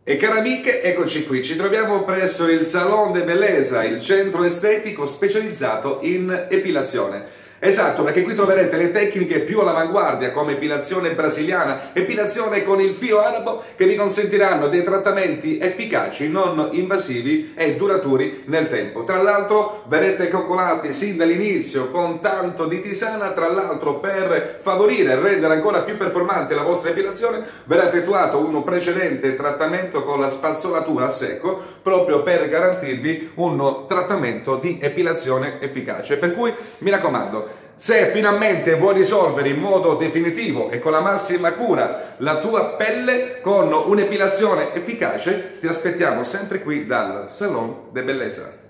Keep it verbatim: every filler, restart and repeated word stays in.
E cari amiche, eccoci qui, ci troviamo presso il Salon de Belleza, il centro estetico specializzato in epilazione. Esatto, perché qui troverete le tecniche più all'avanguardia come epilazione brasiliana, epilazione con il filo arabo, che vi consentiranno dei trattamenti efficaci, non invasivi e duraturi nel tempo. Tra l'altro verrete coccolati sin dall'inizio con tanto di tisana, tra l'altro per favorire e rendere ancora più performante la vostra epilazione verrà effettuato un precedente trattamento con la spazzolatura a secco proprio per garantirvi un trattamento di epilazione efficace. Per cui mi raccomando, se finalmente vuoi risolvere in modo definitivo e con la massima cura la tua pelle con un'epilazione efficace, ti aspettiamo sempre qui dal Salon de Belleza.